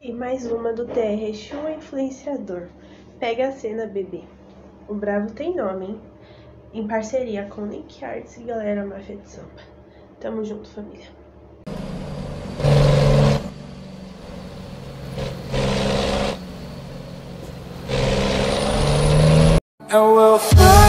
E mais uma do TR Exu Influenciador. Pega a cena, bebê. O Bravo tem nome, hein? Em parceria com Nick Arts e Galera Máfia de Sampa. Tamo junto, família. And we'll fly.